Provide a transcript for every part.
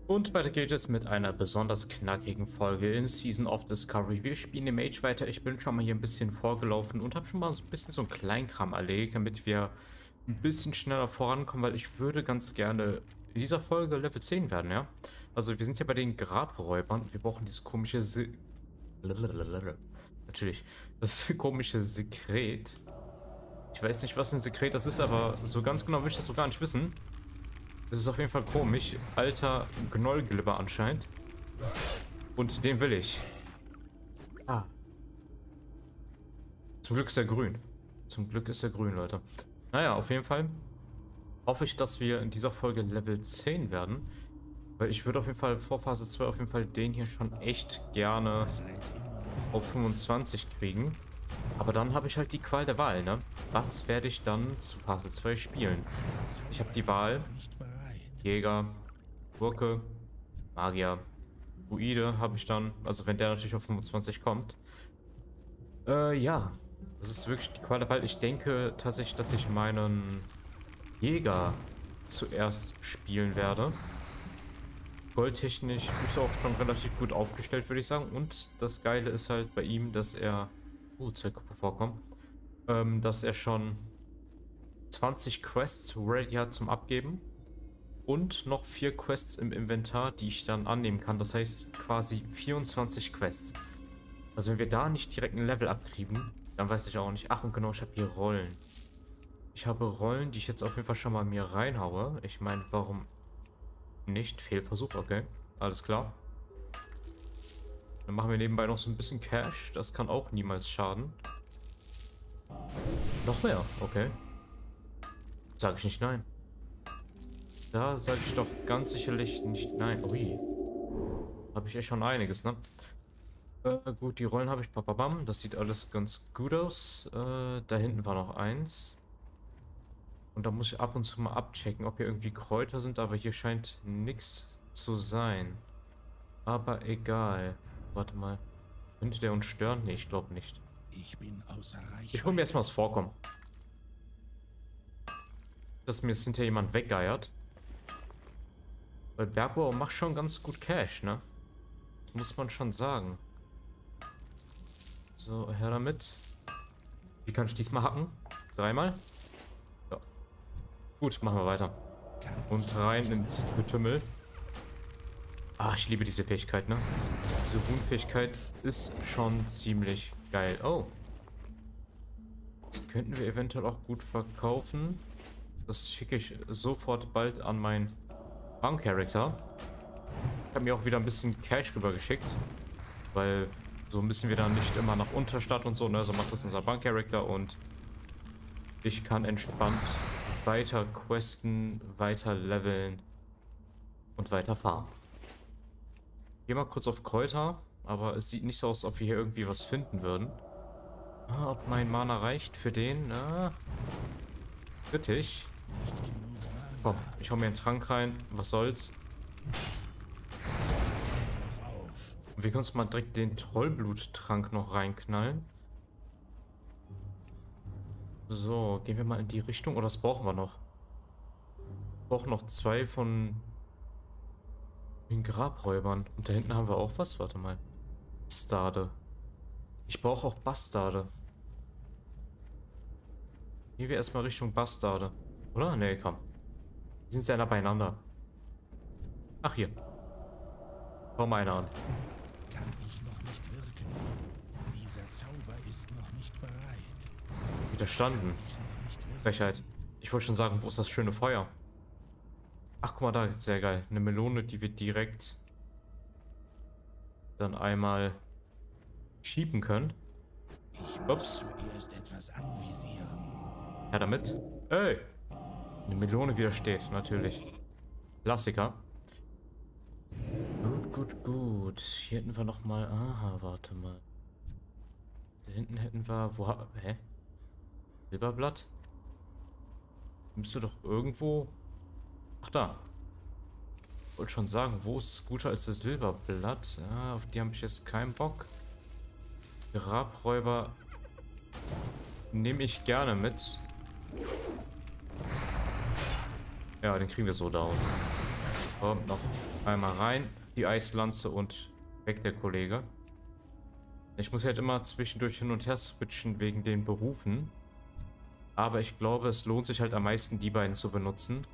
Und weiter geht es mit einer besonders knackigen Folge in Season of Discovery. Wir spielen im Mage weiter. Ich bin schon mal hier ein bisschen vorgelaufen und habe schon mal so ein bisschen so einen Kleinkram erledigt, damit wir ein bisschen schneller vorankommen, weil ich würde ganz gerne in dieser Folge Level 10 werden, ja? Also wir sind ja bei den Grabräubern und wir brauchen dieses komische Natürlich, das komische Sekret. Ich weiß nicht, was ein Sekret das ist, aber so ganz genau will ich das so gar nicht wissen. Das ist auf jeden Fall komisch. Alter Gnollglibber anscheinend. Und den will ich. Ah. Zum Glück ist er grün. Zum Glück ist er grün, Leute. Naja, auf jeden Fall hoffe ich, dass wir in dieser Folge Level 10 werden. Weil ich würde auf jeden Fall vor Phase 2 auf jeden Fall den hier schon echt gerne auf 25 kriegen. Aber dann habe ich halt die Qual der Wahl, ne? Was werde ich dann zu Phase 2 spielen? Ich habe die Wahl. Jäger, Gurke, Magier, Druide habe ich dann. Also wenn der natürlich auf 25 kommt. Ja. Das ist wirklich die Qual der Wahl. Ich denke tatsächlich, dass ich meinen Jäger zuerst spielen werde. Goldtechnisch ist er auch schon relativ gut aufgestellt, würde ich sagen. Und das Geile ist halt bei ihm, dass er... zwei Kupfer vorkommen. Dass er schon 20 Quests ready hat zum Abgeben. Und noch 4 Quests im Inventar, die ich dann annehmen kann. Das heißt quasi 24 Quests. Also wenn wir da nicht direkt ein Level abkriegen, dann weiß ich auch nicht. Ach und genau, ich habe hier Rollen. Ich habe Rollen, die ich jetzt auf jeden Fall schon mal mir reinhaue. Ich meine, warum nicht? Fehlversuch, okay. Alles klar. Dann machen wir nebenbei noch so ein bisschen Cash. Das kann auch niemals schaden. Noch mehr, okay. Sag ich nicht nein. Da sage ich doch ganz sicherlich nicht nein. Ui. Habe ich echt schon einiges, ne? Gut, die Rollen habe ich. Papabam. Das sieht alles ganz gut aus. Da hinten war noch eins. Und da muss ich ab und zu mal abchecken, ob hier irgendwie Kräuter sind. Aber hier scheint nichts zu sein. Aber egal. Warte mal. Könnte der uns stören? Nee, ich glaube nicht. Ich hole mir erstmal das Vorkommen. Dass mir jetzt hinterher jemand weggeiert. Weil Bergbau macht schon ganz gut Cash, ne? Muss man schon sagen. So, her damit. Wie kann ich diesmal hacken? 3-mal? Ja. Gut, machen wir weiter. Und rein ins Getümmel. Ah, ich liebe diese Fähigkeit, ne? Diese Runenfähigkeit ist schon ziemlich geil. Oh. Das könnten wir eventuell auch gut verkaufen. Das schicke ich sofort bald an meinen Bankcharakter. Ich habe mir auch wieder ein bisschen Cash rübergeschickt. Weil so müssen wir dann nicht immer nach Unterstadt und so, ne? So macht das unser Bankcharakter und ich kann entspannt weiter questen, weiter leveln und weiter farmen. Geh mal kurz auf Kräuter, aber es sieht nicht so aus, als ob wir hier irgendwie was finden würden. Ah, ob mein Mana reicht für den? Kritisch. Komm, ich hau mir einen Trank rein. Was soll's? Und wir können uns mal direkt den Tollbluttrank noch reinknallen. So, gehen wir mal in die Richtung. Oder was brauchen wir noch? Wir brauchen noch 2 von den Grabräubern. Und da hinten haben wir auch was. Warte mal. Bastarde. Ich brauche auch Bastarde. Gehen wir erstmal Richtung Bastarde. Oder? Nee, komm. Die sind sehr nah beieinander. Ach, hier. Schau mal einer an. Kann ich noch nicht wirken. Dieser Zauber ist noch nicht bereit. Widerstanden. Frechheit. Ich wollte schon sagen, wo ist das schöne Feuer? Ach, guck mal da. Sehr geil. Eine Melone, die wir direkt dann einmal schieben können. Ups. Zuerst etwas anvisieren. Ja, damit. Ey! Eine Melone widersteht, natürlich. Klassiker. Gut, gut, gut. Hier hätten wir nochmal... Aha, warte mal. Da hinten hätten wir... Hä? Silberblatt? Müsste doch irgendwo... Ach, da. Ich wollte schon sagen, wo ist es guter als das Silberblatt? Ja, auf die habe ich jetzt keinen Bock. Grabräuber nehme ich gerne mit. Ja, den kriegen wir so down. Kommt noch einmal rein. Die Eislanze und weg der Kollege. Ich muss halt immer zwischendurch hin und her switchen wegen den Berufen. Aber ich glaube, es lohnt sich halt am meisten, die beiden zu benutzen.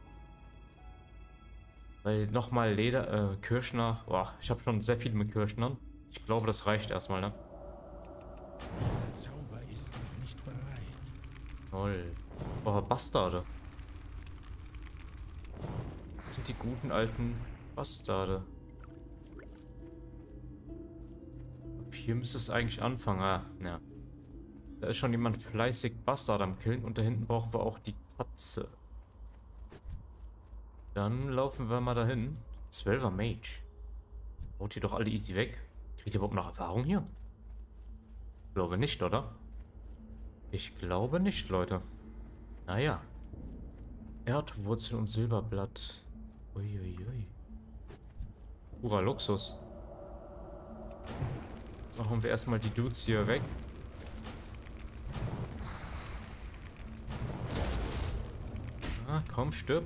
Weil nochmal Kirschner. Boah, ich habe schon sehr viel mit Kirschnern. Ich glaube, das reicht erstmal, ne? Dieser Zauber ist noch nicht bereit. Toll. Oh, Bastarde. Das sind die guten alten Bastarde. Ab hier müsste es eigentlich anfangen. Ah, ja. Da ist schon jemand fleißig Bastard am Killen und da hinten brauchen wir auch die Katze. Dann laufen wir mal dahin. 12er Mage. Haut ihr doch alle easy weg. Kriegt ihr überhaupt noch Erfahrung hier? Ich glaube nicht, oder? Ich glaube nicht, Leute. Naja. Erdwurzel und Silberblatt. Uiuiui. Purer Luxus. So, hauen wir erstmal die Dudes hier weg. Ah, komm, stirb.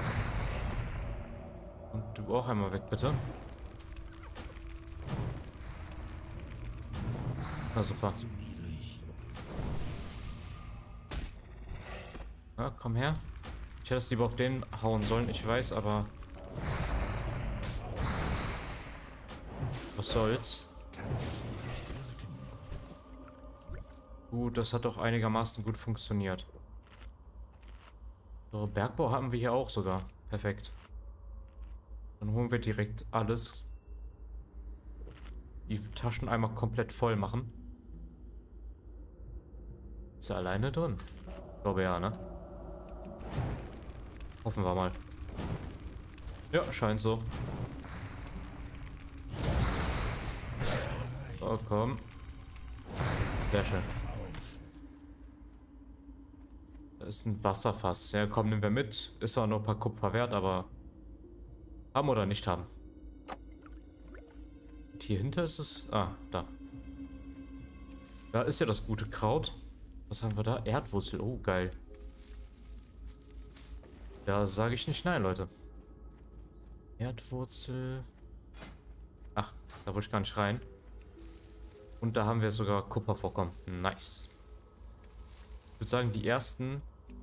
Und du auch einmal weg, bitte. Na super. Ja, komm her. Ich hätte es lieber auf den hauen sollen, ich weiß, aber... Was soll's? Gut, das hat doch einigermaßen gut funktioniert. So, Bergbau haben wir hier auch sogar. Perfekt. Dann holen wir direkt alles. Die Taschen einmal komplett voll machen. Ist er alleine drin? Ich glaube ja, ne? Hoffen wir mal. Ja, scheint so. Oh, komm. Sehr schön. Da ist ein Wasserfass. Ja, komm, nehmen wir mit. Ist zwar nur ein paar Kupfer wert, aber... Haben oder nicht haben. Und hier hinter ist es... Ah, da. Da ist ja das gute Kraut. Was haben wir da? Erdwurzel. Oh, geil. Da sage ich nicht nein, Leute. Erdwurzel. Ach, da wollte ich gar nicht rein. Und da haben wir sogar Kupfervorkommen. Nice. Ich würde sagen, die ersten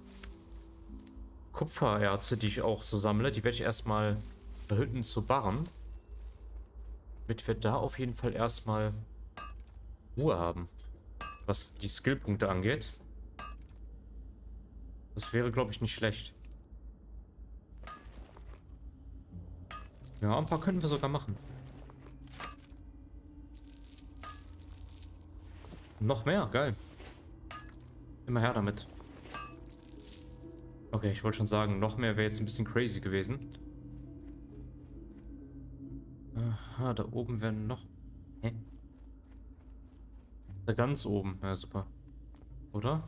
Kupfererze, die ich auch so sammle, die werde ich erstmal verhüten zu barren. Damit wir da auf jeden Fall erstmal Ruhe haben. Was die Skillpunkte angeht. Das wäre, glaube ich, nicht schlecht. Ja, ein paar könnten wir sogar machen. Noch mehr, geil. Immer her damit. Okay, ich wollte schon sagen, noch mehr wäre jetzt ein bisschen crazy gewesen. Aha, da oben werden noch... Hä? Da ganz oben. Ja, super. Oder?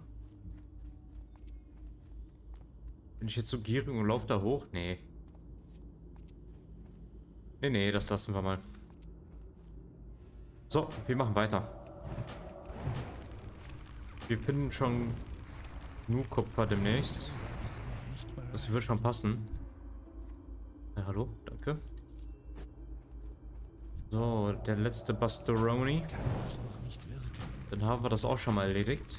Bin ich jetzt so gierig und laufe da hoch? Nee. Nee, das lassen wir mal. So, wir machen weiter. Wir finden schon genug Kupfer demnächst. Das wird schon passen. Ja, hallo, danke. So, der letzte Bastaroni. Dann haben wir das auch schon mal erledigt.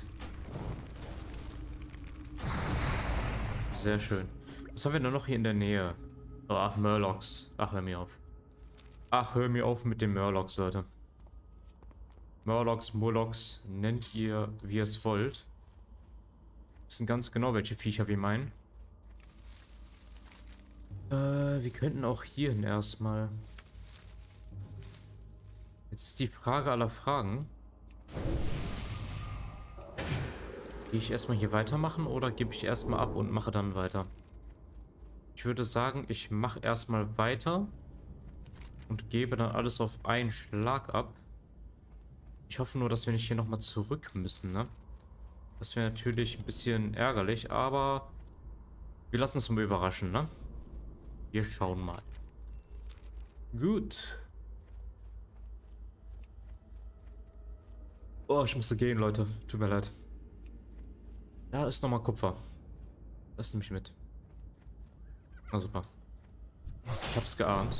Sehr schön. Was haben wir denn noch hier in der Nähe? Oh, ach, Murlocs. Ach, hör mir auf. Ach, hör mir auf mit den Murlocs, Leute. Murlocs, Murlocs, nennt ihr, wie ihr es wollt. Wissen ganz genau, welche Viecher wir meinen. Wir könnten auch hierhin erstmal. Jetzt ist die Frage aller Fragen. Gehe ich erstmal hier weitermachen oder gebe ich erstmal ab und mache dann weiter? Ich würde sagen, ich mache erstmal weiter und gebe dann alles auf einen Schlag ab. Ich hoffe nur, dass wir nicht hier nochmal zurück müssen, ne? Das wäre natürlich ein bisschen ärgerlich, aber wir lassen uns mal überraschen, ne? Wir schauen mal. Gut. Oh, ich musste gehen, Leute. Tut mir leid. Da ist nochmal Kupfer. Das nehme ich mit. Na super. Ich hab's geahnt.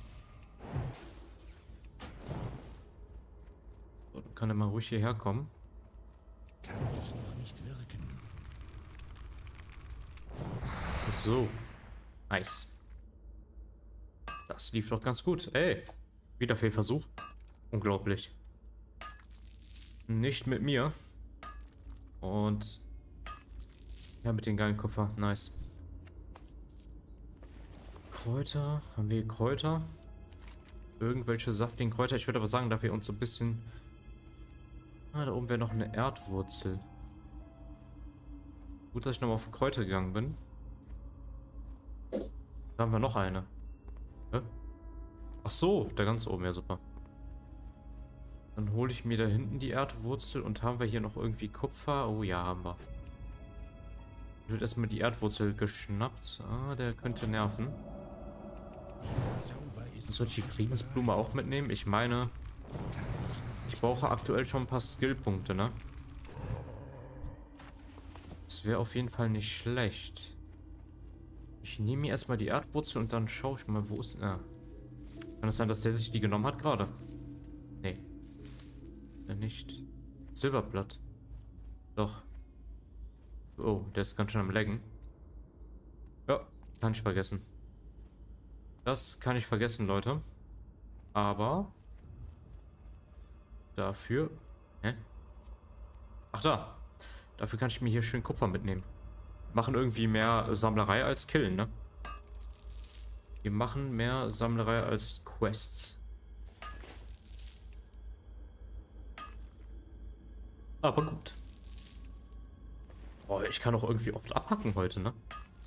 So, dann kann er mal ruhig hierher kommen. Kann ich noch nicht wirken. So. Nice. Das lief doch ganz gut. Ey. Wieder Fehlversuch. Unglaublich. Nicht mit mir. Und... ja, mit den geilen Kupfer. Nice. Kräuter. Haben wir Kräuter? Irgendwelche saftigen Kräuter. Ich würde aber sagen, da wir uns so ein bisschen... ah, da oben wäre noch eine Erdwurzel. Gut, dass ich nochmal auf Kräuter gegangen bin. Da haben wir noch eine. Hä? Ach so, da ganz oben. Ja, super. Dann hole ich mir da hinten die Erdwurzel und haben wir hier noch irgendwie Kupfer? Oh ja, haben wir. Ich wird erstmal die Erdwurzel geschnappt. Ah, der könnte nerven. Soll ich die Friedensblume auch mitnehmen? Ich meine, ich brauche aktuell schon ein paar Skillpunkte, ne? Das wäre auf jeden Fall nicht schlecht. Ich nehme mir erstmal die Erdwurzel und dann schaue ich mal, wo ist... ah. Kann es sein, dass der sich die genommen hat gerade? Nee. Nicht. Silberblatt. Doch. Oh, der ist ganz schön am Laggen. Ja, kann ich vergessen. Das kann ich vergessen, Leute. Aber... dafür... hä? Ach da. Dafür kann ich mir hier schön Kupfer mitnehmen. Machen irgendwie mehr Sammlerei als Killen, ne? Wir machen mehr Sammlerei als Quests. Aber gut. Oh, ich kann auch irgendwie oft abhacken heute, ne?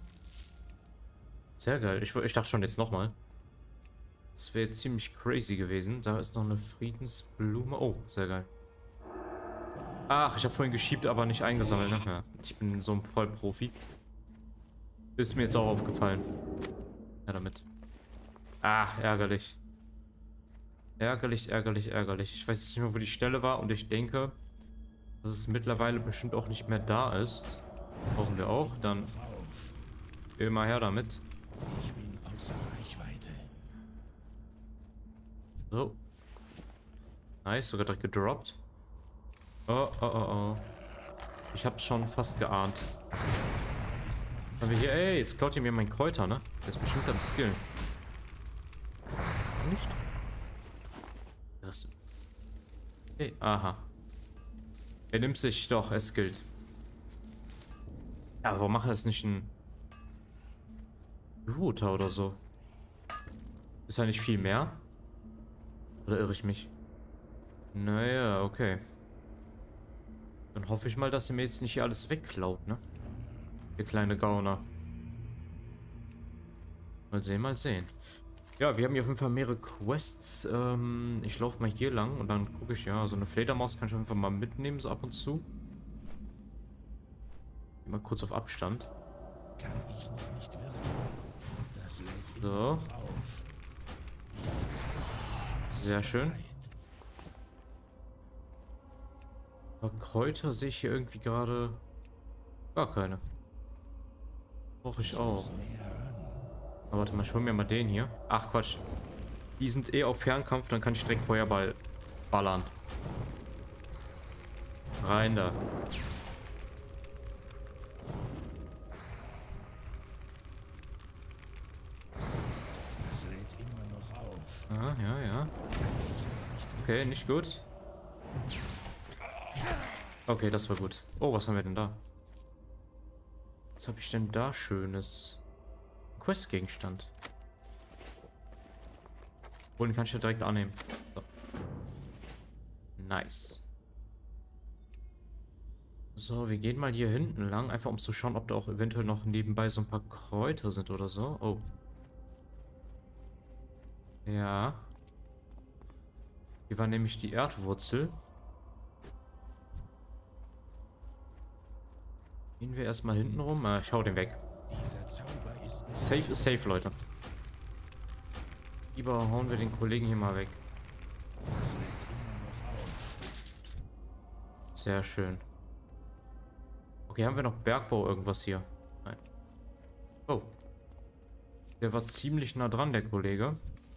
Sehr geil. Ich dachte schon jetzt nochmal. Das wäre ziemlich crazy gewesen. Da ist noch eine Friedensblume. Oh, sehr geil. Ach, ich habe vorhin geschiebt, aber nicht eingesammelt, ne? Ja, ich bin so ein Vollprofi. Ist mir jetzt auch aufgefallen. Ja, damit. Ach, ärgerlich. Ärgerlich, ärgerlich, ärgerlich. Ich weiß nicht mehr, wo die Stelle war und ich denke, dass es mittlerweile bestimmt auch nicht mehr da ist. Brauchen wir auch. Dann immer her damit. Ich bin außer Reichweite. So. Nice, sogar direkt gedroppt. Oh, oh, oh, oh. Ich hab's schon fast geahnt. Haben wir hier... ey, jetzt klaut ihr mir mein Kräuter, ne? Der ist bestimmt am Skillen. Nicht? Das... hey, aha. Er nimmt sich doch, es gilt. Ja, warum macht er das nicht ein... Router oder so? Ist ja nicht viel mehr? Oder irre ich mich? Naja, okay. Dann hoffe ich mal, dass er mir jetzt nicht hier alles wegklaut, ne? Der kleine Gauner. Mal sehen, mal sehen. Ja, wir haben hier auf jeden Fall mehrere Quests. Ich laufe mal hier lang und dann gucke ich, ja, so eine Fledermaus kann ich einfach mal mitnehmen, so ab und zu. Mal kurz auf Abstand. Kann ich noch nicht wirken. Das lädt immer So. noch auf. Sehr schön. Aber Kräuter sehe ich hier irgendwie gerade gar keine. Brauche ich auch. Aber warte mal, ich hol mir mal den hier. Ach Quatsch. Die sind eh auf Fernkampf, dann kann ich direkt Feuerball ballern. Rein da. Das lädt immer noch auf. Ah, ja, ja. Okay, nicht gut. Okay, das war gut. Oh, was haben wir denn da? Was habe ich denn da Schönes? Questgegenstand. Oh, den kann ich ja direkt annehmen. So. Nice. So, wir gehen mal hier hinten lang, einfach um zu schauen, ob da auch eventuell noch nebenbei so ein paar Kräuter sind oder so. Oh. Ja. Hier war nämlich die Erdwurzel. Gehen wir erstmal hinten rum. Ich hau den weg. Dieser Zauber ist Safe ist safe, Leute. Lieber hauen wir den Kollegen hier mal weg. Sehr schön. Okay, haben wir noch Bergbau irgendwas hier? Nein. Oh. Der war ziemlich nah dran, der Kollege.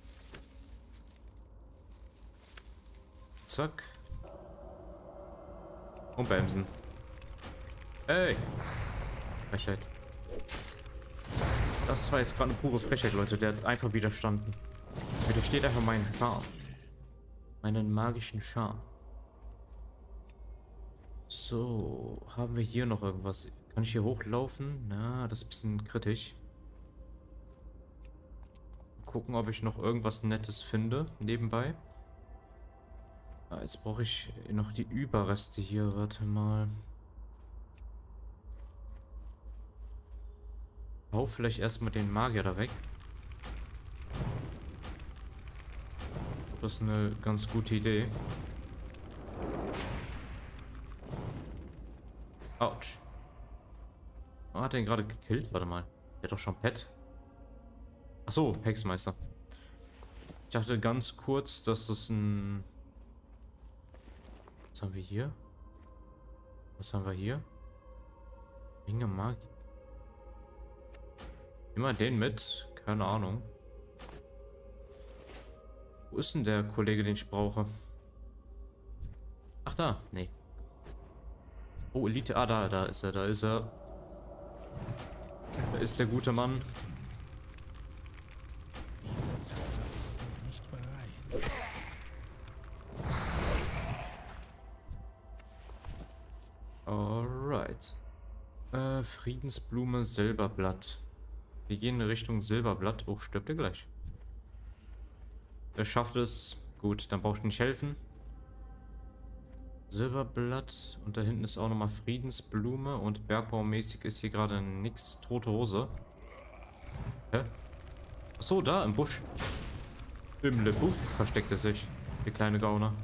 Zack. Und bremsen. Ey! Frechheit. Das war jetzt gerade eine pure Frechheit, Leute. Der hat einfach widerstanden. Widersteht einfach meinen Charme. Meinen magischen Charme. So, haben wir hier noch irgendwas? Kann ich hier hochlaufen? Na, das ist ein bisschen kritisch. Gucken, ob ich noch irgendwas Nettes finde nebenbei. Ah, jetzt brauche ich noch die Überreste hier. Warte mal. Hau vielleicht erstmal den Magier da weg. Das ist eine ganz gute Idee. Autsch. Hat er ihn gerade gekillt? Warte mal. Der hat doch schon Pet. Achso, Hexmeister. Ich dachte ganz kurz, dass das ein... Was haben wir hier? Was haben wir hier? Ringe Magie. Immer den mit. Keine Ahnung. Wo ist denn der Kollege, den ich brauche? Ach, da. Nee. Oh, Elite. Ah, da ist er. Da ist er. Da ist der gute Mann. Dieser Zauber ist noch nicht bereit. Alright. Friedensblume, Silberblatt. Wir gehen in Richtung Silberblatt. Oh, stirbt er gleich. Er schafft es. Gut, dann brauche ich nicht helfen. Silberblatt. Und da hinten ist auch nochmal Friedensblume. Und bergbaumäßig ist hier gerade nix. Tote Hose. Hä? Achso, da im Busch. Im Busch versteckt er sich. Der kleine Gauner.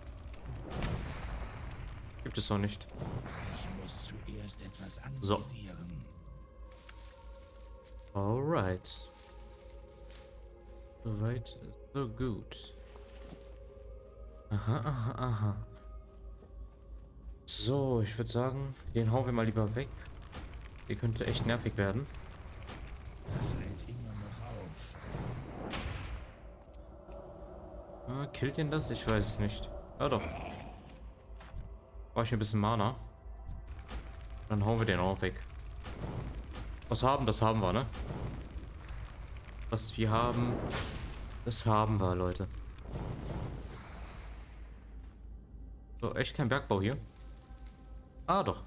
Gibt es doch nicht. Ich muss zuerst etwas So. analysieren. Alright. Soweit, so gut. Aha, aha, aha. So, ich würde sagen, den hauen wir mal lieber weg. Der könnte echt nervig werden. Das hält immer noch auf. Ah, killt ihn das? Ich weiß es nicht. Ja doch. Brauche ich ein bisschen Mana. Dann hauen wir den auch weg. Was haben, das haben wir, ne? Was wir haben, das haben wir, Leute. So, echt kein Bergbau hier? Ah, doch.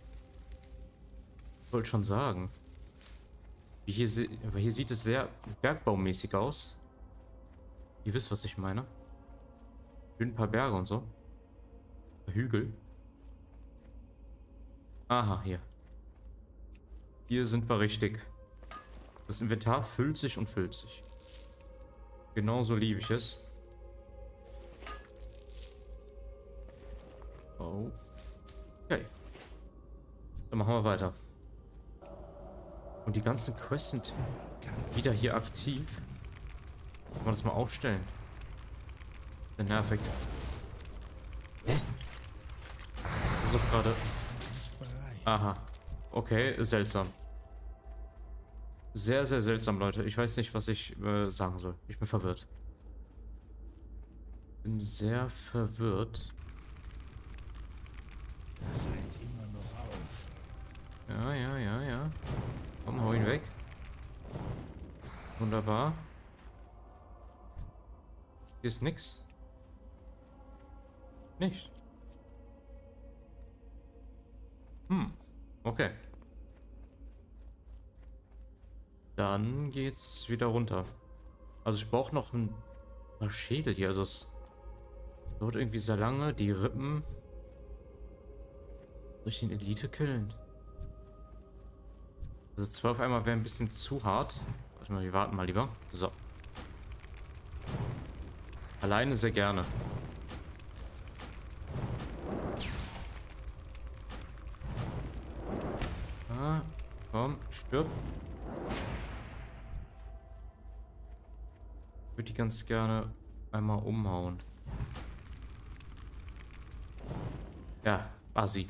Ich wollte schon sagen. Hier sieht es sehr bergbaumäßig aus. Ihr wisst, was ich meine. Schön ein paar Berge und so. Hügel. Aha, hier. Hier sind wir richtig. Das Inventar füllt sich und füllt sich. Genauso liebe ich es. Oh. Okay. Dann machen wir weiter. Und die ganzen Quests sind wieder hier aktiv. Kann man das mal aufstellen? Sehr nervig. Hä? Ich versuche gerade... Aha. Okay, seltsam. Sehr, sehr seltsam, Leute. Ich weiß nicht, was ich sagen soll. Ich bin verwirrt. Bin sehr verwirrt. Das hält immer noch auf. Ja, ja, ja, ja. Komm, hau ihn weg. Wunderbar. Hier ist nix. Nicht. Okay. Dann geht's wieder runter. Also ich brauche noch ein paar Schädel hier. Also es dauert irgendwie sehr lange. Die Rippen. Soll ich den Elite killen? Also 2 auf einmal wäre ein bisschen zu hart. Warte mal, wir warten mal lieber. So. Alleine sehr gerne. Ah, komm, stirb. Ich würde die ganz gerne einmal umhauen. Ja, Assi.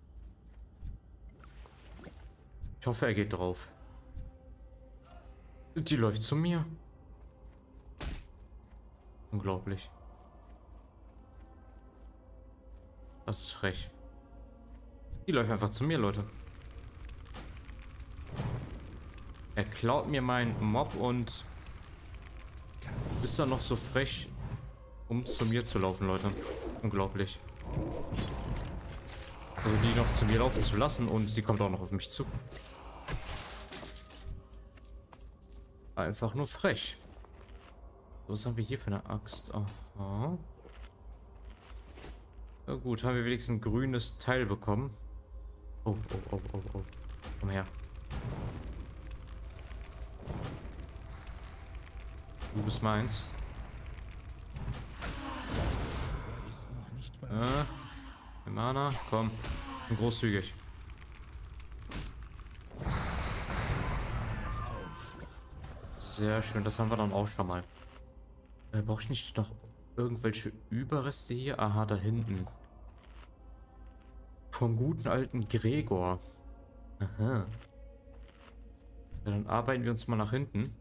Ich hoffe, er geht drauf. Die läuft zu mir. Unglaublich. Das ist frech. Die läuft einfach zu mir, Leute. Er klaut mir meinen Mob und ist dann noch so frech, um zu mir zu laufen, Leute. Unglaublich. Also die noch zu mir laufen zu lassen und sie kommt auch noch auf mich zu. Einfach nur frech. So, was haben wir hier für eine Axt? Aha. Na gut, haben wir wenigstens ein grünes Teil bekommen. Oh, oh, oh, oh, oh. Komm her. Du bist meins. Mana, komm. Und großzügig. Sehr schön, das haben wir dann auch schon mal. Brauche ich nicht noch irgendwelche Überreste hier? Aha, da hinten. Vom guten alten Gregor. Aha. Ja, dann arbeiten wir uns mal nach hinten.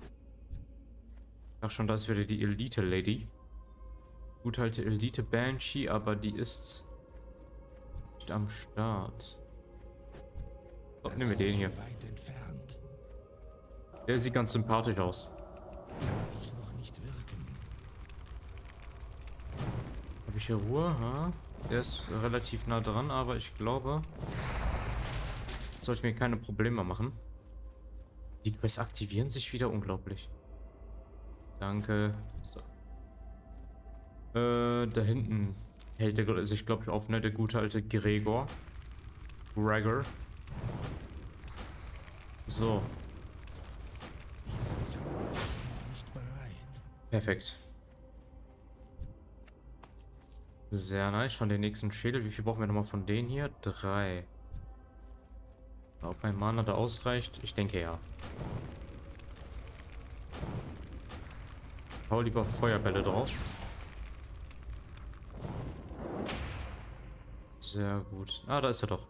Ach schon, da ist wieder die Elite Lady. Gut alte Elite Banshee, aber die ist nicht am Start. Oh, nehmen wir den hier. Der sieht ganz sympathisch aus. Habe ich hier Ruhe? Ja. Der ist relativ nah dran, aber ich glaube, das sollte mir keine Probleme machen. Die Quests aktivieren sich wieder unglaublich. Danke. So. Da hinten hält der sich, glaube ich, auf, ne? Der gute alte Gregor. Gregor. So. Perfekt. Sehr nice. Schon den nächsten Schädel. Wie viel brauchen wir nochmal von denen hier? 3. Ob mein Mana da ausreicht? Ich denke ja. Hau lieber Feuerbälle drauf. Sehr gut. Ah, da ist er doch.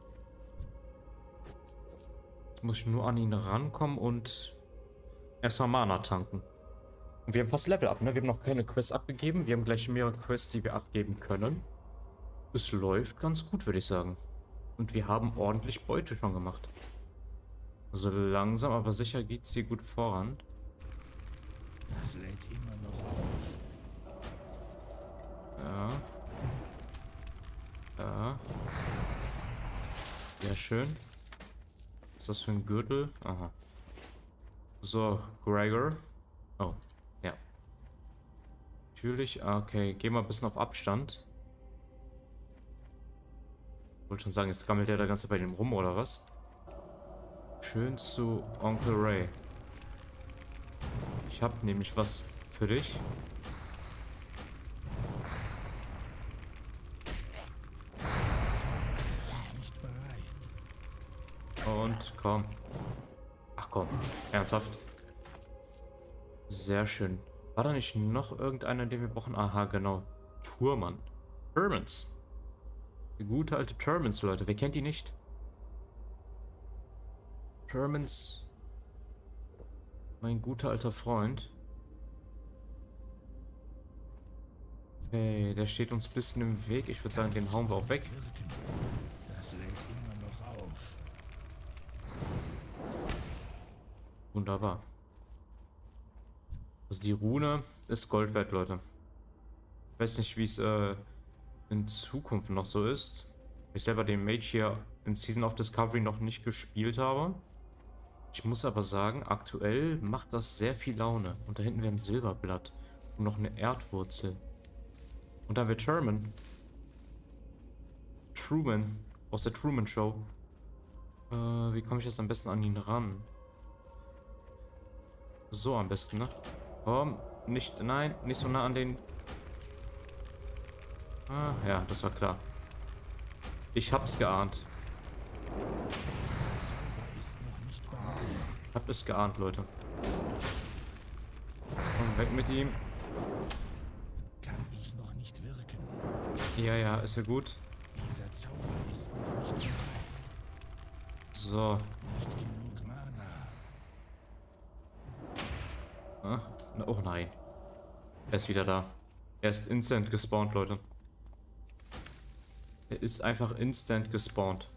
Jetzt muss ich nur an ihn rankommen und erstmal Mana tanken. Und wir haben fast Level up, ne? Wir haben noch keine Quest abgegeben. Wir haben gleich mehrere Quests, die wir abgeben können. Es läuft ganz gut, würde ich sagen. Und wir haben ordentlich Beute schon gemacht. Also langsam, aber sicher geht es hier gut voran. Das lädt immer noch auf. Ja. Ja. Sehr schön. Was ist das für ein Gürtel? Aha. So, Gregor. Oh, ja. Natürlich. Okay, geh mal ein bisschen auf Abstand. Ich wollte schon sagen, jetzt gammelt der da ganze bei dem rum, oder was? Schön zu Onkel Ray. Ich habe nämlich was für dich. Und komm. Ach komm, ernsthaft. Sehr schön. War da nicht noch irgendeiner, den wir brauchen? Aha, genau. Turman. Turmans. Die gute alte Turmans, Leute. Wer kennt die nicht? Turmans. Mein guter alter Freund. Okay, der steht uns ein bisschen im Weg. Ich würde sagen, den hauen wir auch weg. Das lädt immer noch auf. Wunderbar. Also die Rune ist Gold wert, Leute. Ich weiß nicht, wie es in Zukunft noch so ist. Ich selber den Mage hier in Season of Discovery noch nicht gespielt habe. Ich muss aber sagen, aktuell macht das sehr viel Laune. Und da hinten wäre ein Silberblatt und noch eine Erdwurzel. Und dann wird Truman aus der Truman Show. Wie komme ich jetzt am besten an ihn ran? So am besten, ne? Komm, nicht, nein, nicht so nah an den... Ah, ja, das war klar. Ich hab's geahnt. Ich hab es geahnt, Leute. Komm, weg mit ihm. Kann ich noch nicht wirken. Ja, ja, ist ja gut. Dieser Zauber ist noch nicht bereit. So. Nicht genug Mana. Ah, oh nein. Er ist wieder da. Er ist instant gespawnt, Leute. Er ist einfach instant gespawnt.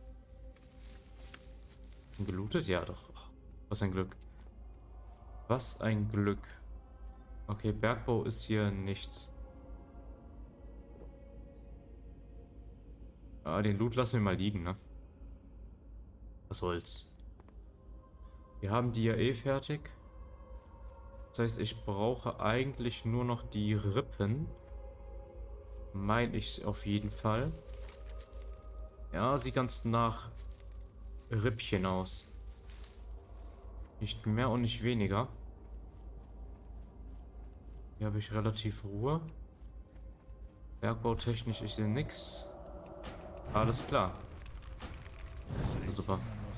Gelootet? Ja, doch. Oh, was ein Glück. Was ein Glück. Okay, Bergbau ist hier nichts. Ah, den Loot lassen wir mal liegen, ne? Was soll's. Wir haben die ja eh fertig. Das heißt, ich brauche eigentlich nur noch die Rippen. Meine ich auf jeden Fall. Ja, sieht ganz nach Rippchen aus. Nicht mehr und nicht weniger. Hier habe ich relativ Ruhe. Bergbautechnisch ist hier nix. Alles klar. Super.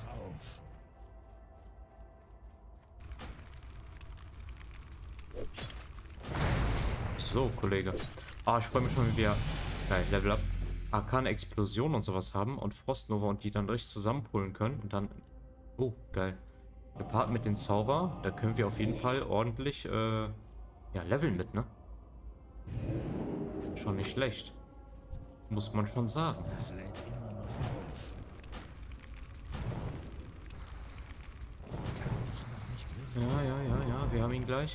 So, Kollege. Ah, ich freue mich schon, wie wir geil, Level Up, Arkane Explosion und sowas haben und Frostnova und die dann richtig zusammenpullen können und dann. Oh, geil. Gepaart mit den Zauber, da können wir auf jeden Fall ordentlich ja, leveln mit, ne? Schon nicht schlecht. Muss man schon sagen. Das lädt immer noch auf. Kann ich noch nicht wirken. Ja, wir haben ihn gleich.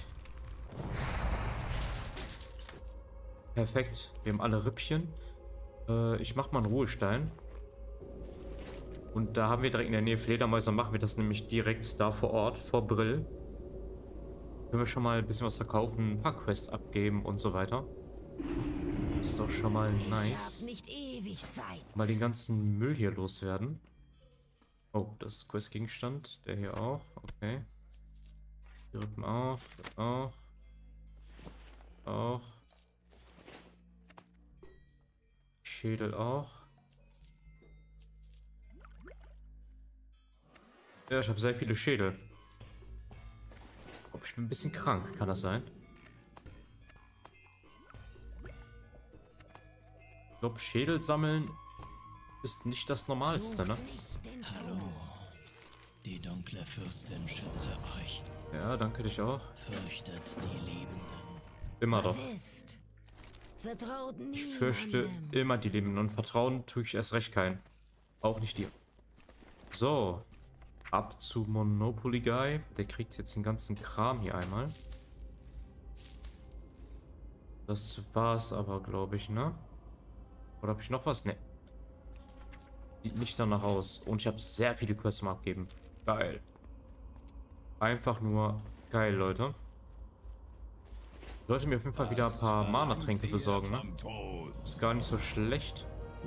Perfekt, wir haben alle Rippchen. Ich mach mal einen Ruhestein. Und da haben wir direkt in der Nähe Fledermäuse, machen wir das nämlich direkt da vor Ort, vor Brill. Können wir schon mal ein bisschen was verkaufen, ein paar Quests abgeben und so weiter. Das ist doch schon mal nice. Nicht ewig Zeit. Mal den ganzen Müll hier loswerden. Oh, das ist Questgegenstand. Der hier auch. Okay. Die Rippen auch. Auch. Auch. Schädel auch. Ja, ich habe sehr viele Schädel. Ich bin ein bisschen krank, kann das sein? Ich glaube, Schädel sammeln ist nicht das Normalste, ne? Hallo. Die dunkle Fürstin schütze euch. Ja, danke dich auch. Fürchtet die Lebenden. Immer doch. Vertraut Ich fürchte immer die Lebenden und vertrauen tue ich erst recht keinen. Auch nicht dir. So. Ab zu Monopoly Guy. Der kriegt jetzt den ganzen Kram hier einmal. Das war's aber, glaube ich, ne? Oder habe ich noch was? Ne. Sieht nicht danach aus. Und ich habe sehr viele Quests zum Abgeben. Geil. Einfach nur geil, Leute. Ich sollte mir auf jeden Fall wieder ein paar Mana-Tränke besorgen, ne? Ist gar nicht so schlecht.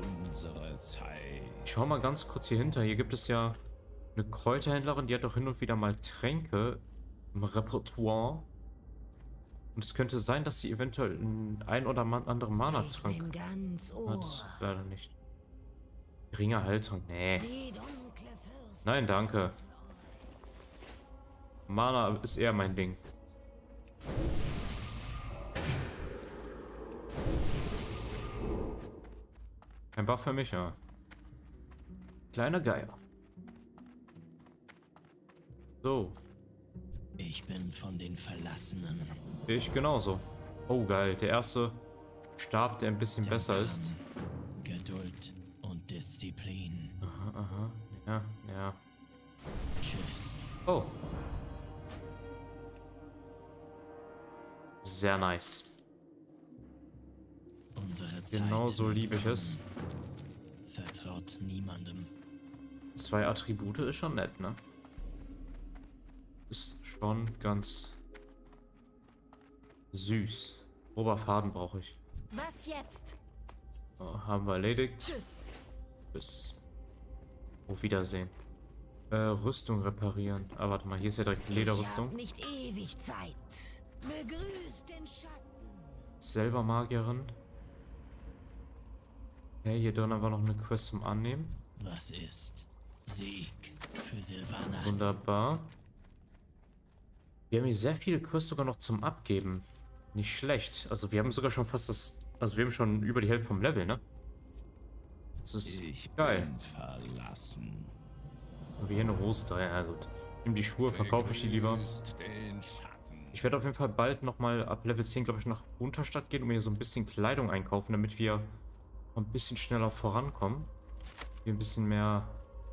Ich schau mal ganz kurz hier hinter. Hier gibt es ja eine Kräuterhändlerin, die hat auch hin und wieder mal Tränke im Repertoire. Und es könnte sein, dass sie eventuell ein oder anderen Mana-Trank hat. Leider nicht. Geringer Haltung. Nee. Nein, danke. Mana ist eher mein Ding. Ein Buff für mich, ja. Kleiner Geier. So. Ich bin von den Verlassenen. Ich genauso. Oh, geil. Der erste Stab, der ein bisschen besser ist. Geduld und Disziplin. Aha, aha. Ja, ja. Tschüss. Oh. Sehr nice. Unsere Zeit Genau so wird liebe ich es. kommen. Vertraut niemandem. 2 Attribute ist schon nett, ne? Ist schon ganz süß. Grober Faden brauche ich. Was jetzt? Oh, haben wir erledigt. Tschüss. Bis. Auf Wiedersehen. Rüstung reparieren. Ah, warte mal, hier ist ja direkt die Lederrüstung. Nicht ewig Zeit. Begrüßt den Schatten. Selber Magierin. Okay, hier drin haben wir noch eine Quest zum Annehmen. Was ist Sieg für Sylvanas? Wunderbar. Wir haben hier sehr viele Quests sogar noch zum Abgeben. Nicht schlecht. Also wir haben sogar schon fast das... Also wir haben schon über die Hälfte vom Level, ne? Das ist geil. Verlassen. Haben wir hier eine Rose da? Ja gut. Nimm die Schuhe, verkaufe ich die lieber. Den Schatten. Ich werde auf jeden Fall bald nochmal ab Level 10, glaube ich, nach Unterstadt gehen und mir so ein bisschen Kleidung einkaufen, damit wir ein bisschen schneller vorankommen. Wir ein bisschen mehr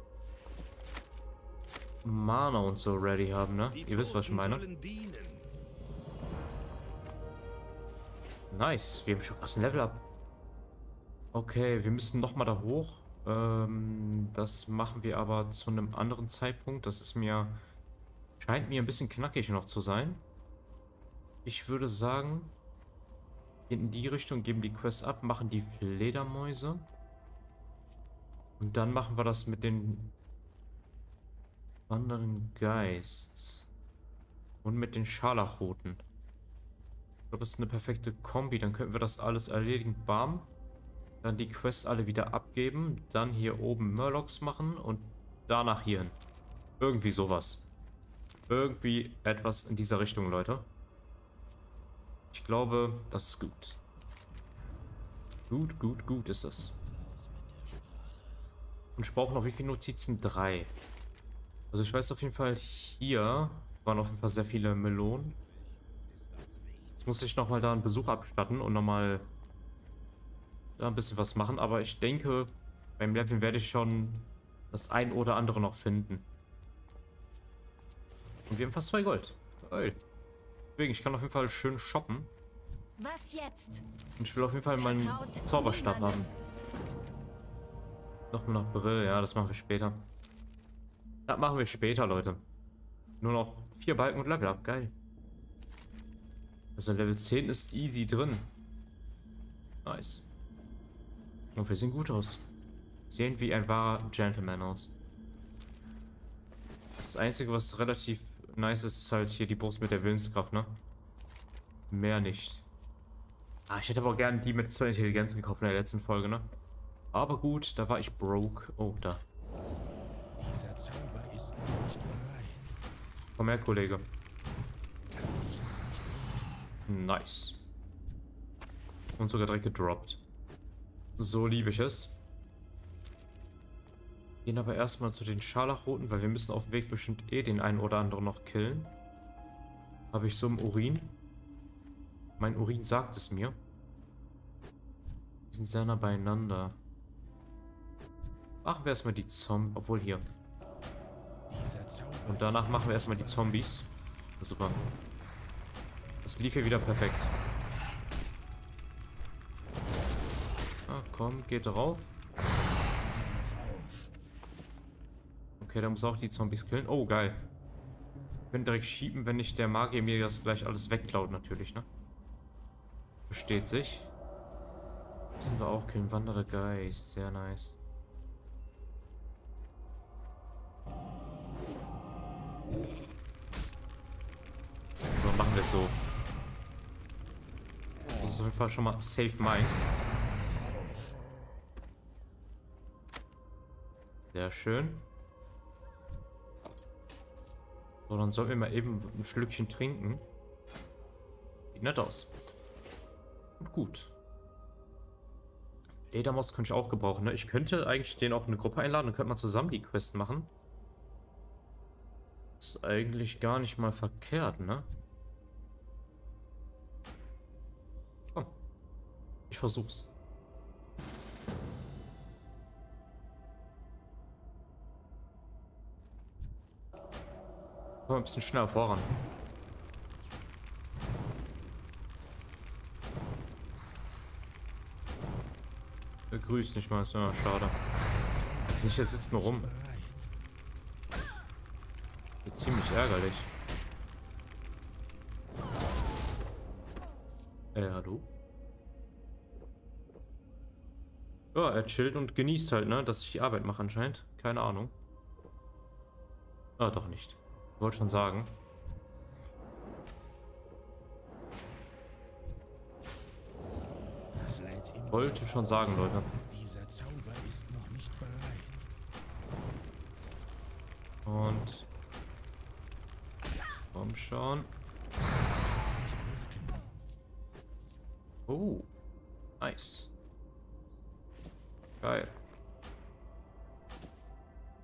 Mana und so ready haben, ne? Ihr wisst, was ich meine. Nice, wir haben schon fast ein Level up. Okay, wir müssen nochmal da hoch. Das machen wir aber zu einem anderen Zeitpunkt. Das ist mir... Scheint mir ein bisschen knackig noch zu sein. Ich würde sagen, gehen in die Richtung, geben die Quest ab, machen die Fledermäuse. Und dann machen wir das mit den wandernden Geist. Und mit den Scharlachroten. Ich glaube, das ist eine perfekte Kombi. Dann könnten wir das alles erledigen. Bam. Dann die Quests alle wieder abgeben. Dann hier oben Murlocs machen. Und danach hierhin. Irgendwie sowas. Irgendwie etwas in dieser Richtung, Leute. Ich glaube, das ist gut. Gut ist das. Und ich brauche noch wie viele Notizen? 3. Also ich weiß auf jeden Fall, hier waren auf jeden Fall sehr viele Melonen. Jetzt muss ich nochmal da einen Besuch abstatten und nochmal da ein bisschen was machen. Aber ich denke, beim Leveln werde ich schon das ein oder andere noch finden. Und wir haben fast 2 Gold. Geil. Deswegen, ich kann auf jeden Fall schön shoppen. Was jetzt? Und ich will auf jeden Fall meinen Zauberstab haben. Nochmal nach Brill, ja, das machen wir später. Das machen wir später, Leute. Nur noch 4 Balken und Level up, geil. Also Level 10 ist easy drin. Nice. Und wir sehen gut aus. Sehen wie ein wahrer Gentleman aus. Das Einzige, was relativ nice ist, ist halt hier die Brust mit der Willenskraft, ne? Mehr nicht. Ah, ich hätte aber auch gerne die mit 2 Intelligenz gekauft in der letzten Folge, ne? Aber gut, da war ich broke. Oh, da. Dieser Zauber ist noch nicht bereit. Komm her, Kollege. Nice. Und sogar direkt gedroppt. So liebe ich es. Gehen aber erstmal zu den Scharlachroten, weil wir müssen auf dem Weg bestimmt eh den einen oder anderen noch killen. Habe ich so im Urin. Mein Urin sagt es mir. Die sind sehr nah beieinander. Machen wir erstmal die Zombies. Obwohl hier. Und danach machen wir erstmal die Zombies. Super. Das lief hier wieder perfekt. Ah, komm, geht drauf. Okay, da muss auch die Zombies killen. Oh, geil. Wir können direkt schieben, wenn nicht der Magier mir das gleich alles wegklaut, natürlich, ne? Versteht sich. Müssen wir auch killen. Wanderer Geist. Sehr nice. So, machen wir es so. Das ist auf jeden Fall schon mal Safe Minds. Sehr schön. So, dann sollten wir mal eben ein Schlückchen trinken. Sieht nett aus. Und gut. Ledermaus könnte ich auch gebrauchen, ne? Ich könnte eigentlich den auch in eine Gruppe einladen und könnte man zusammen die Quest machen. Ist eigentlich gar nicht mal verkehrt, ne? Komm. Ich versuch's. Komm ein bisschen schneller voran. Grüß nicht mal, ist ja schade. Die sind hier sitzen nur rum. Wird ziemlich ärgerlich. Hallo? Ja, er chillt und genießt halt, ne, dass ich die Arbeit mache anscheinend. Keine Ahnung. Ah, doch nicht. Ich wollte schon sagen. Wollte schon sagen, Leute. Dieser Zauber ist noch nicht bereit. Und komm schon. Oh, nice. Geil.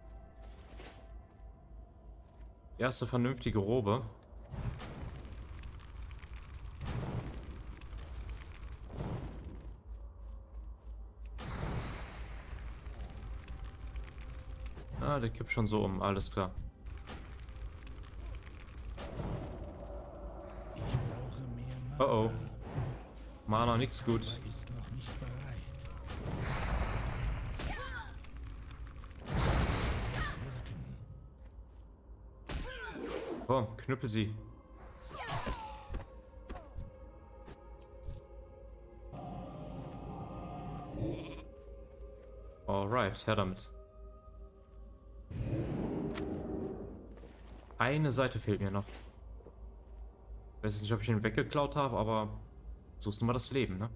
Erste vernünftige Robe. Ah, der kippt schon so um. Alles klar. Ich brauche mehr Mana. Oh oh. Mana, nix gut. Zauber ist noch nicht bereit. Wirken. Komm, knüppel sie. Alright, her damit. Eine Seite fehlt mir noch. Ich weiß nicht, ob ich ihn weggeklaut habe, aber so ist nun mal das Leben, ne?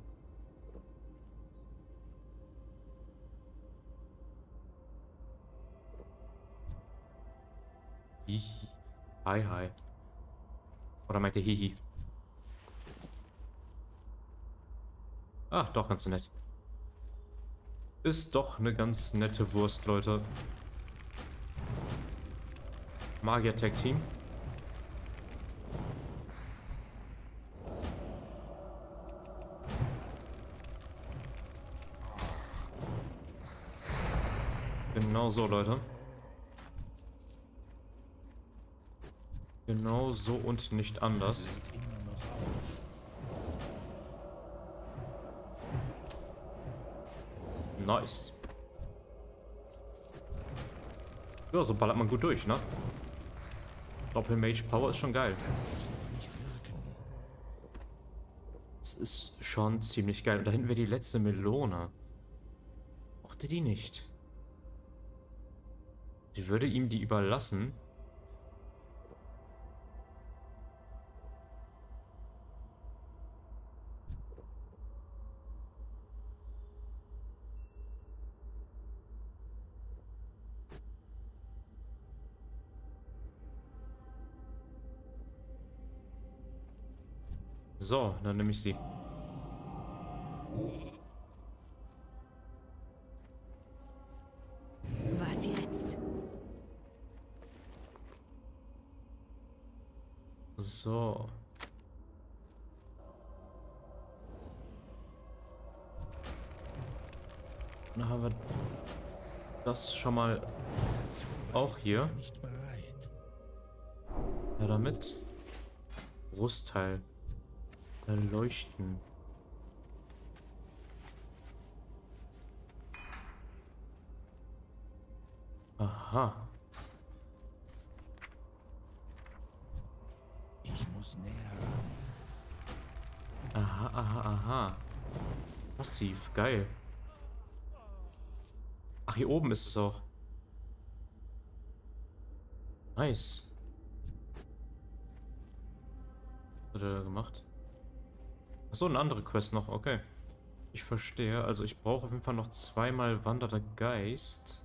Hihi. Hi, hi. Oder meint ihr Hihi? Ah, doch ganz nett. Ist doch eine ganz nette Wurst, Leute. Magier-Tag-Team. Genau so, Leute. Genau so und nicht anders. Lädt immer noch auf. Nice. Ja, so ballert man gut durch, ne? Doppel-Mage Power ist schon geil. Nicht wirken. Das ist schon ziemlich geil. Und da hinten wäre die letzte Melone. Mochte die nicht. Sie würde ihm die überlassen. So, dann nehme ich sie. Was jetzt? So. Dann haben wir das schon mal auch hier. Nicht bereit. Ja, damit. Brustteil. Leuchten. Aha. Ich muss näher ran. Aha, aha, aha. Passiv, geil. Ach, hier oben ist es auch. Nice. Was hat er da gemacht? Achso, eine andere Quest noch, okay. Ich verstehe. Also ich brauche auf jeden Fall noch zweimal Wandernder Geist.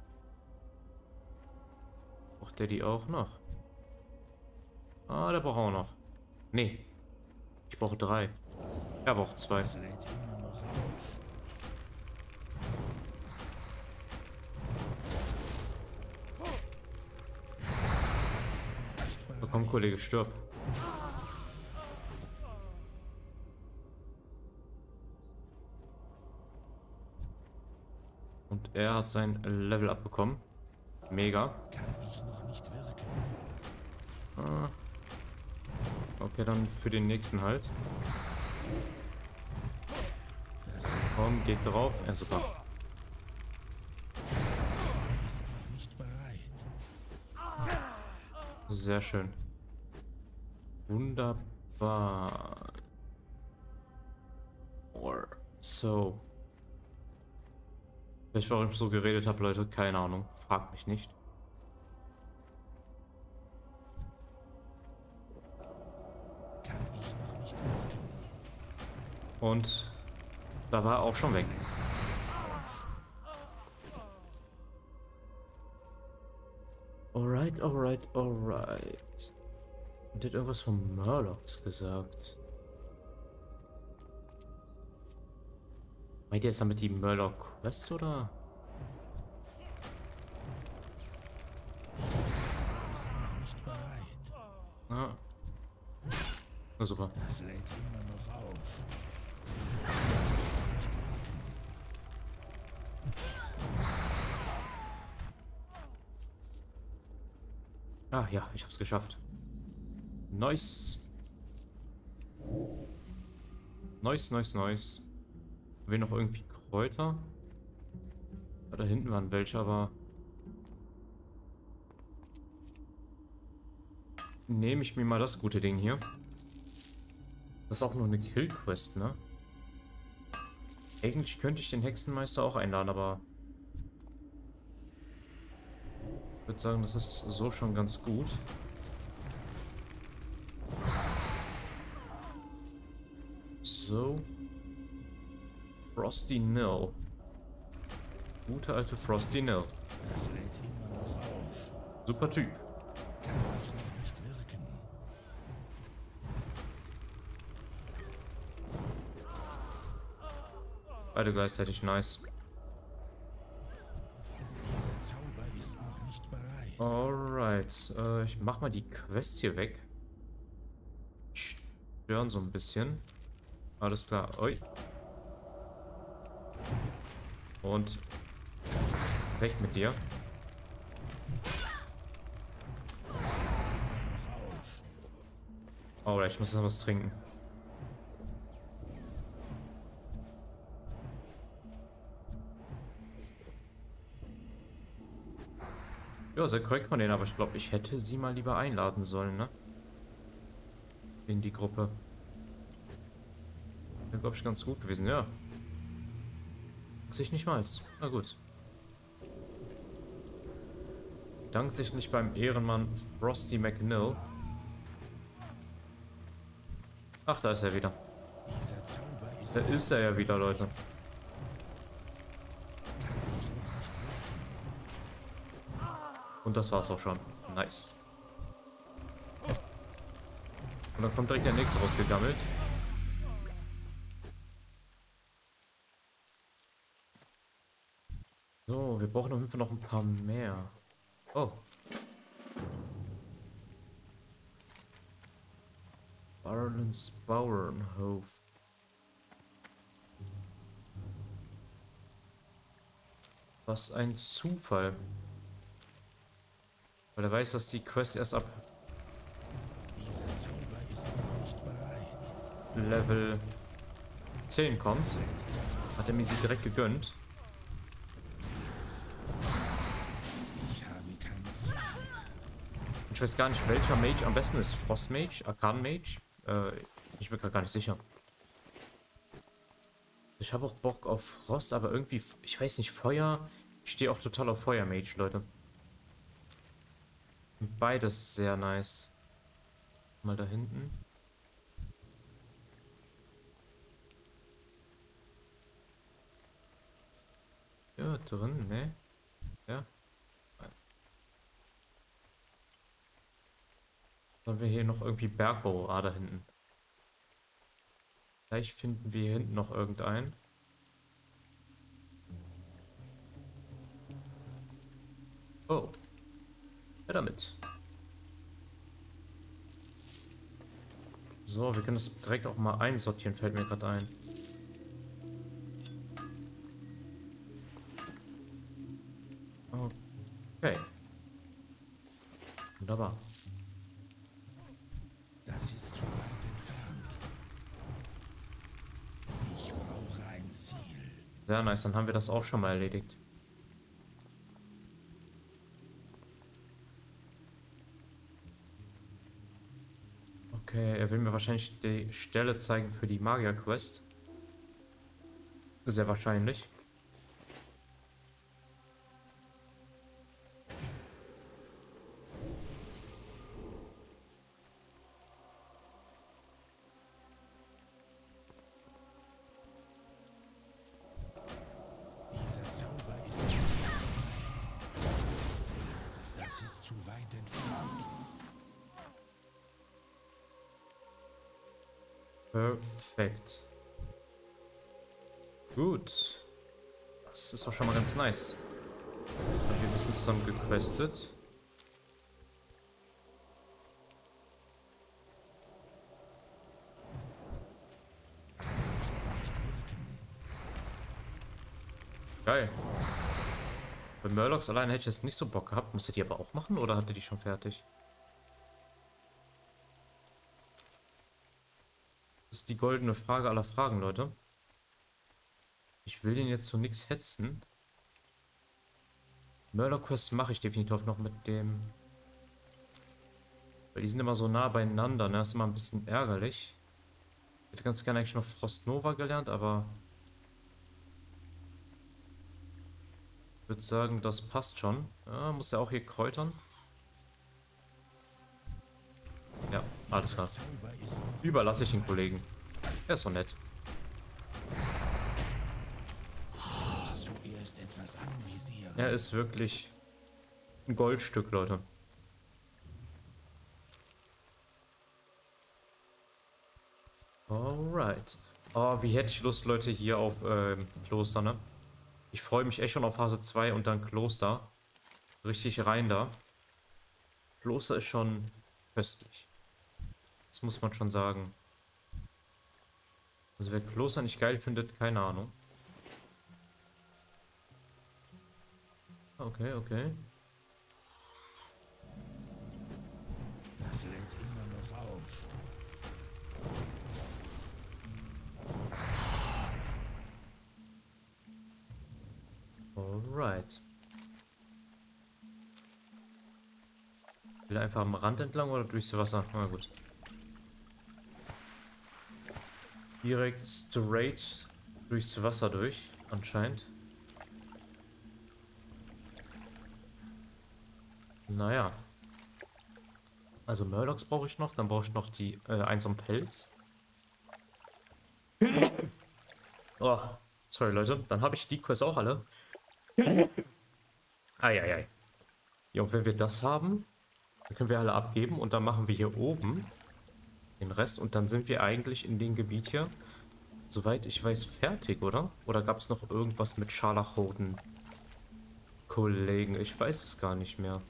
Braucht der die auch noch? Ah, der braucht auch noch. Nee. Ich brauche 3. Er braucht 2. Es lädt immer noch auf. So, komm, Kollege, stirb. Und er hat sein Level abbekommen. Mega. Kann ich noch nicht wirken. Ah. Okay, dann für den nächsten halt. Das Komm, geht drauf. Ja, super. ist noch nicht bereit. Sehr schön. Wunderbar. So. Vielleicht warum ich so geredet habe, Leute, keine Ahnung. Fragt mich nicht. Kann ich noch nicht wirken. Und da war er auch schon weg. Alright, alright, alright. Und der hat irgendwas von Murlocs gesagt. Meint ihr jetzt damit die Murloc Quest oder? Ist noch nicht bereit. Ah. Na super. Das lädt immer noch auf. Ah ja, ich hab's geschafft. Nice. Nice, nice, nice. Haben wir noch irgendwie Kräuter? Ja, da hinten waren welche, aber... Nehme ich mir mal das gute Ding hier. Das ist auch nur eine Kill-Quest, ne? Eigentlich könnte ich den Hexenmeister auch einladen, aber... Ich würde sagen, das ist so schon ganz gut. So. Frosty Nil. Gute alte Frosty Nil. Das lädt immer noch auf. Super Typ. Kann ich noch nicht wirken. Beide gleichzeitig nice. Dieser Zauber ist noch nicht bereit. Alright. Ich mach mal die Quest hier weg. Stören so ein bisschen. Alles klar. Ui. Und weg mit dir. Alright, ich muss jetzt noch was trinken. Ja, sehr korrekt von denen, aber ich glaube, ich hätte sie mal lieber einladen sollen, ne? In die Gruppe. Wäre, glaube ich, ganz gut gewesen, ja. Sich nicht mal. Na gut. Dank sich nicht beim Ehrenmann Frosty McNill. Ach, da ist er wieder. Dieser Zauber ist Da ist er ja wieder, Leute. Und das war's auch schon. Nice. Und dann kommt direkt der nächste rausgegammelt. So, wir brauchen auf jeden Fall noch ein paar mehr. Oh. Barlens Bauernhof. Was ein Zufall. Weil er weiß, dass die Quest erst ab Dieser Zauber ist noch nicht bereit. Level 10 kommt. Hat er mir sie direkt gegönnt. Ich habe keine Zeit. Ich weiß gar nicht, welcher Mage am besten ist. Frost Mage? Arkan Mage? Ich bin gerade gar nicht sicher. Ich habe auch Bock auf Frost, aber irgendwie, ich weiß nicht, Feuer. Ich stehe auch total auf Feuer Mage, Leute. Beides sehr nice. Mal da hinten. Ja, drin, ne? Ja. Sollen wir hier noch irgendwie Bergbau? Ah, da hinten. Vielleicht finden wir hier hinten noch irgendeinen. Oh. Ja, damit. So, wir können das direkt auch mal einsortieren, fällt mir gerade ein. Okay. Wunderbar. Das ist zu weit entfernt. Ich brauche ein Ziel. Sehr nice, dann haben wir das auch schon mal erledigt. Okay, er will mir wahrscheinlich die Stelle zeigen für die Magier-Quest. Sehr wahrscheinlich. Dieser Zauber ist das ist zu weit entfernt. Perfekt. Gut. Das ist auch schon mal ganz nice. Wir haben ein bisschen zusammen gequestet. Geil. Bei Murlocs allein hätte ich jetzt nicht so Bock gehabt. Müsste die aber auch machen oder hatte die schon fertig? ist die goldene Frage aller Fragen, Leute. Ich will den jetzt so nix hetzen. Murloc Quest mache ich definitiv noch mit dem. Weil die sind immer so nah beieinander, ne? Das ist immer ein bisschen ärgerlich. Ich hätte ganz gerne eigentlich noch Frost Nova gelernt, aber ich würde sagen, das passt schon. Ja, muss ja auch hier kräutern. Ja, alles klar. Überlasse ich den Kollegen. Er ist so nett. Zuerst etwas anvisieren. Er ist wirklich ein Goldstück, Leute. Alright. Oh, wie hätte ich Lust, Leute, hier auf Kloster, ne? Ich freue mich echt schon auf Phase 2 und dann Kloster. Richtig rein da. Kloster ist schon köstlich. Das muss man schon sagen. Also wer Kloster nicht geil findet, keine Ahnung. Okay, okay. Das lädt immer noch auf. Alright. Will er einfach am Rand entlang oder durchs Wasser? Na gut. Direkt straight durchs Wasser durch, anscheinend. Naja. Also Murlocs brauche ich noch, dann brauche ich noch die eins um Pelz. Oh, sorry Leute, dann habe ich die Quests auch alle. Eieiei. Ja, und wenn wir das haben, dann können wir alle abgeben und dann machen wir hier oben den Rest und dann sind wir eigentlich in dem Gebiet hier, soweit ich weiß, fertig, oder? Oder gab es noch irgendwas mit scharlachroten Kollegen? Ich weiß es gar nicht mehr.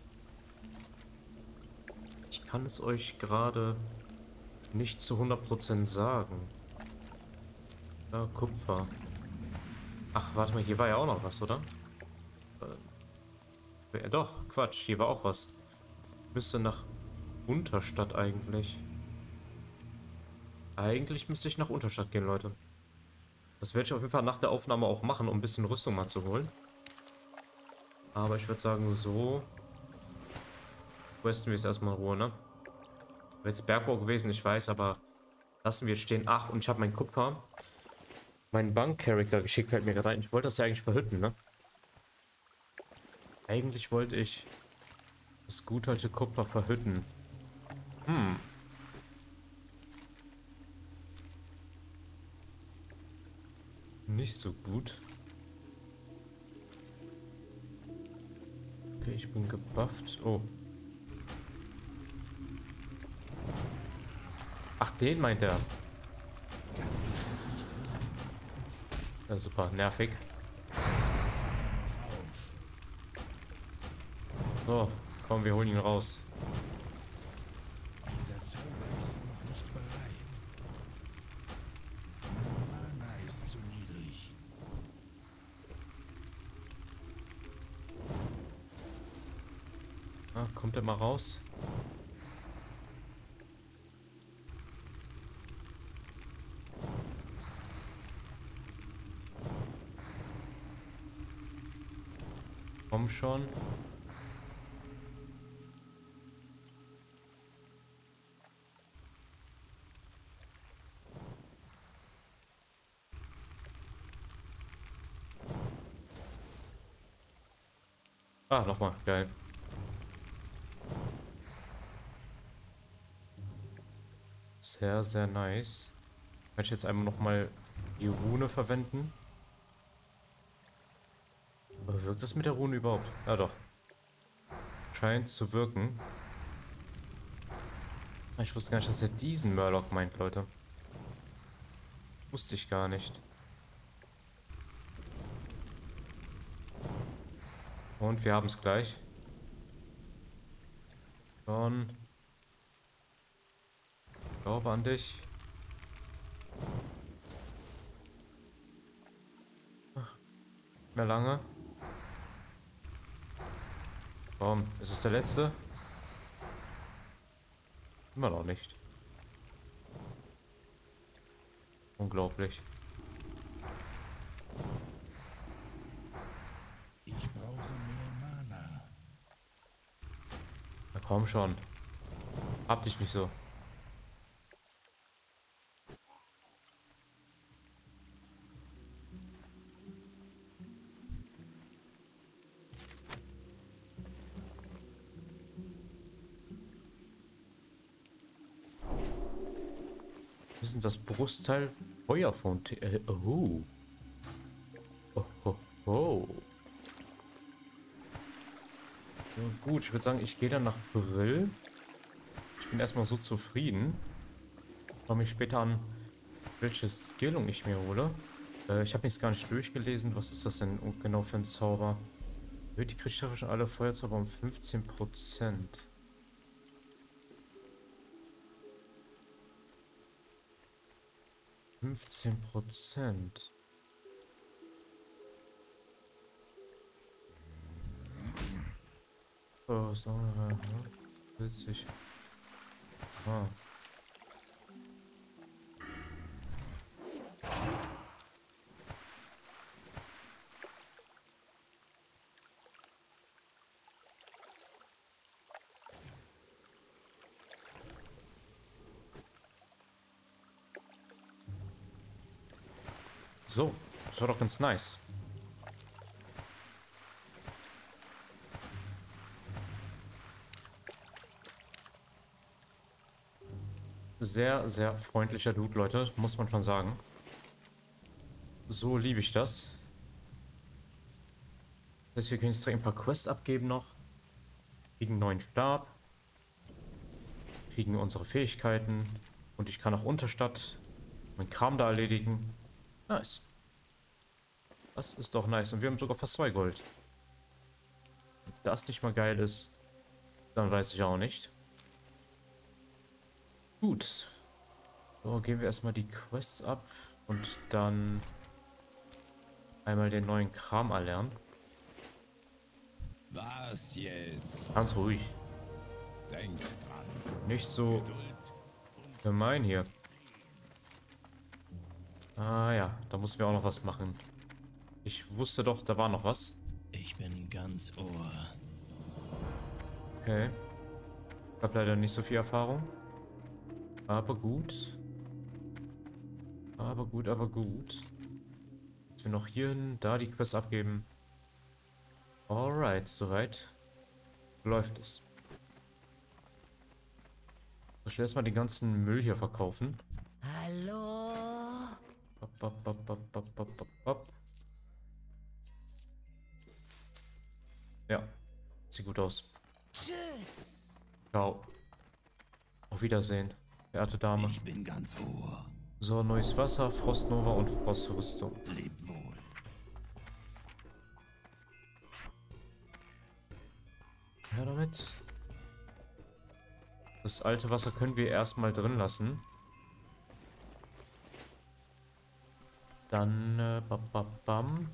Ich kann es euch gerade nicht zu 100% sagen. Ja, Kupfer. Ach, warte mal, hier war ja auch noch was, oder? Ja, doch, Quatsch, hier war auch was. Müsste nach Unterstadt eigentlich. Eigentlich müsste ich nach Unterstadt gehen, Leute. Das werde ich auf jeden Fall nach der Aufnahme auch machen, um ein bisschen Rüstung mal zu holen. Aber ich würde sagen, so questen wir es erstmal in Ruhe, ne? Wäre jetzt Bergbau gewesen, ich weiß, aber lassen wir es stehen. Ach, und ich habe meinen Kupfer, meinen Bank-Charakter geschickt, fällt mir gerade ein. Ich wollte das ja eigentlich verhütten, ne? Eigentlich wollte ich das gut alte Kupfer verhütten. Nicht so gut. Okay, ich bin gebufft. Oh. Ach, den meint er. Ja, super, nervig. So, komm, wir holen ihn raus. Dieser Zauber ist noch nicht bereit. Mana ist zu niedrig. Ah, kommt er mal raus? Komm schon. Ah, nochmal, geil. Sehr, sehr nice. Kann ich jetzt einmal nochmal die Rune verwenden? Aber wirkt das mit der Rune überhaupt? Ja doch. Scheint zu wirken. Ich wusste gar nicht, dass er diesen Murloc meint, Leute. Wusste ich gar nicht. Und wir haben es gleich. Schon. Ich glaube an dich. Ach, mehr lange. Komm, ist es der letzte? Immer noch nicht. Unglaublich. Ich brauche mehr Mana. Na komm schon. Hab dich nicht so. Was ist denn das Brustteil? Feuerfontäne. Oh. Oh, oh, oh. Ja, gut, ich würde sagen, ich gehe dann nach Brill. Ich bin erstmal so zufrieden. Schau mich später an, welche Skillung ich mir hole. Ich habe mich gar nicht durchgelesen. Was ist das denn genau für ein Zauber? Erhöht die Kriegsstärke alle Feuerzauber um 15%. %. Oh, so, witzig. Ah. So, das war doch ganz nice. Sehr, sehr freundlicher Dude, Leute, muss man schon sagen. So liebe ich das. Das heißt, wir können jetzt direkt ein paar Quests abgeben noch. Kriegen einen neuen Stab. Kriegen unsere Fähigkeiten. Und ich kann auch Unterstadt meinen Kram da erledigen. Nice. Das ist doch nice. Und wir haben sogar fast 2 Gold. Wenn das nicht mal geil ist, dann weiß ich auch nicht. Gut. So, geben wir erstmal die Quests ab. Und dann einmal den neuen Kram erlernen. Was jetzt? Ganz ruhig. Denkt dran. Nicht so Geduld. gemein hier. Ah ja, da mussten wir auch noch was machen. Ich wusste doch, da war noch was. Ich bin ganz Ohr. Okay. Ich habe leider nicht so viel Erfahrung. Aber gut. Aber gut, aber gut. Dass wir noch hierhin, da die Quest abgeben. Alright, soweit läuft es. Ich will erstmal den ganzen Müll hier verkaufen. Hallo? Bop, bop, bop, bop, bop, bop, bop, bop. Ja, sieht gut aus. Tschüss. Ciao. Auf Wiedersehen, verehrte Dame. Ich bin ganz Ohr. So, neues Wasser, Frostnova und Frostrüstung. Leb wohl. Ja, damit. Das alte Wasser können wir erstmal drin lassen. Dann, bam.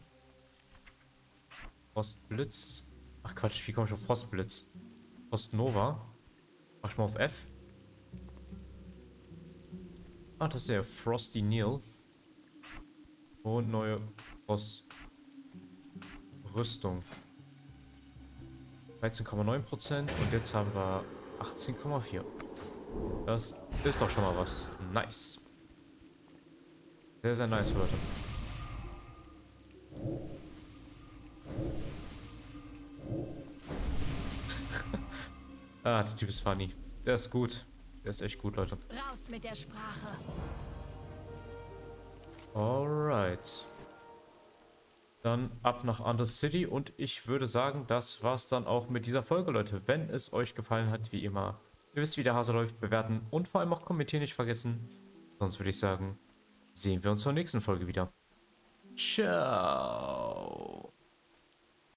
Frostblitz. Ach Quatsch, wie komme ich auf Frostblitz? Frostnova. Mach ich mal auf F. Ah, das ist der Frosty Neil. Und neue Frostrüstung. 13,9% und jetzt haben wir 18,4. Das ist doch schon mal was. Nice. Sehr, sehr nice, Leute. Ah, der Typ ist funny. Der ist gut. Der ist echt gut, Leute. Raus mit der Sprache. Alright. Dann ab nach Undercity und ich würde sagen, das war's dann auch mit dieser Folge, Leute. Wenn es euch gefallen hat, wie immer, ihr wisst, wie der Hase läuft, bewerten und vor allem auch kommentieren nicht vergessen. Sonst würde ich sagen, sehen wir uns zur nächsten Folge wieder. Ciao.